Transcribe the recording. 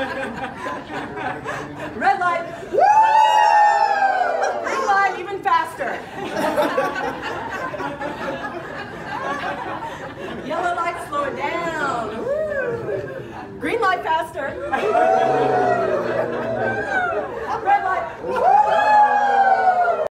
Red light. Woo! Green light, even faster. Yellow light, slow it down. Woo! Green light, faster.